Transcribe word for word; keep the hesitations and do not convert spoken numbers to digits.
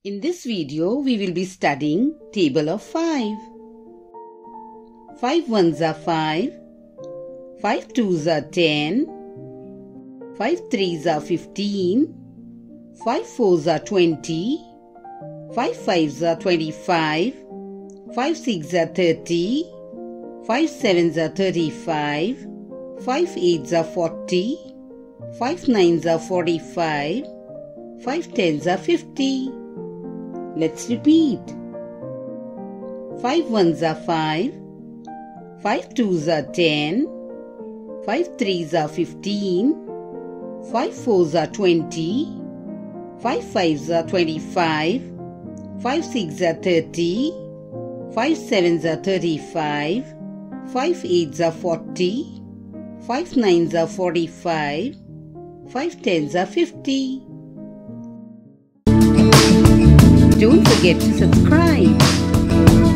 In this video, we will be studying table of five. Five ones are five, five twos are ten, five threes are fifteen, five fours are twenty, five fives are twenty-five, five sixes are thirty, five sevens are thirty-five, five eights are forty, five nines are forty-five, five tens are fifty. Let's repeat. Five ones are five, five twos are ten, five threes are fifteen, five fours are twenty, five fives are twenty-five, five sixes are thirty, five sevens are thirty-five, five eights are forty, five nines are forty-five, five tens are fifty. Don't forget to subscribe.